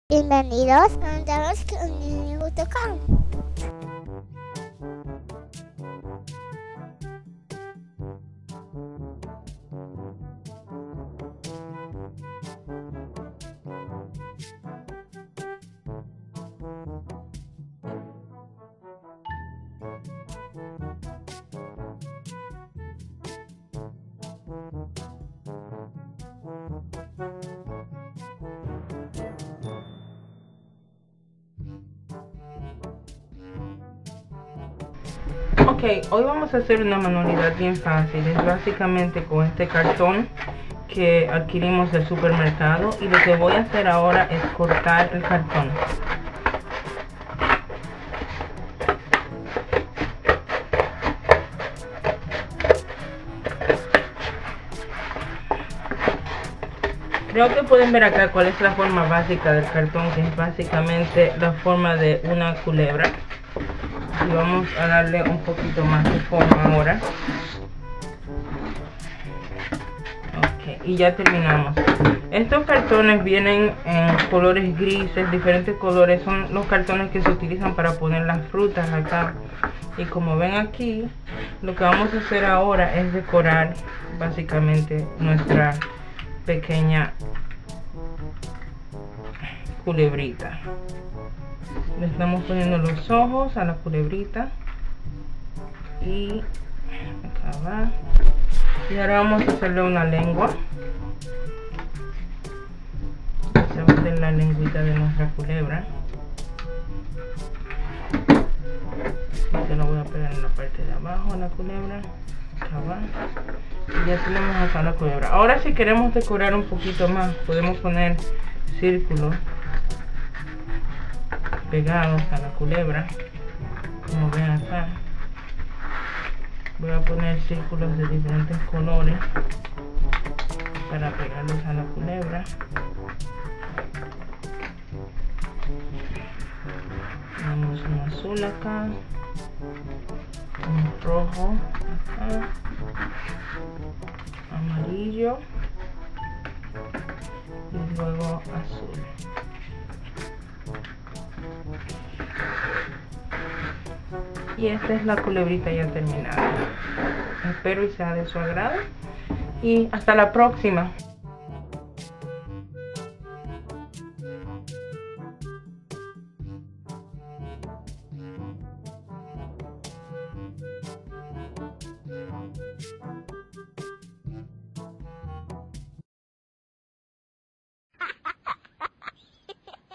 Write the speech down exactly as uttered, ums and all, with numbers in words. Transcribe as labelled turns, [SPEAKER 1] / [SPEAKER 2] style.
[SPEAKER 1] Bienvenidos a Andamos con Niño punto com.
[SPEAKER 2] Ok, hoy vamos a hacer una manualidad bien fácil. Es básicamente con este cartón que adquirimos del supermercado, y lo que voy a hacer ahora es cortar el cartón. Creo que pueden ver acá cuál es la forma básica del cartón, que es básicamente la forma de una culebra. Y vamos a darle un poquito más de forma ahora. Ok, y ya terminamos. Estos cartones vienen en colores grises, diferentes colores. Son los cartones que se utilizan para poner las frutas acá. Y como ven aquí, lo que vamos a hacer ahora es decorar básicamente nuestra pequeña culebrita. Le estamos poniendo los ojos a la culebrita y acá va. Y ahora vamos a hacerle una lengua. Se va a hacer la lengüita de nuestra culebra. Se lo voy a pegar en la parte de abajo a la culebra. Acá va. Y ya tenemos acá la culebra. Ahora, si queremos decorar un poquito más, podemos poner círculos pegados a la culebra, como ven acá. Voy a poner círculos de diferentes colores para pegarlos a la culebra. Tenemos un azul acá, un rojo acá, amarillo y luego azul. Y esta es la culebrita ya terminada. Espero y sea de su agrado. Y hasta la próxima.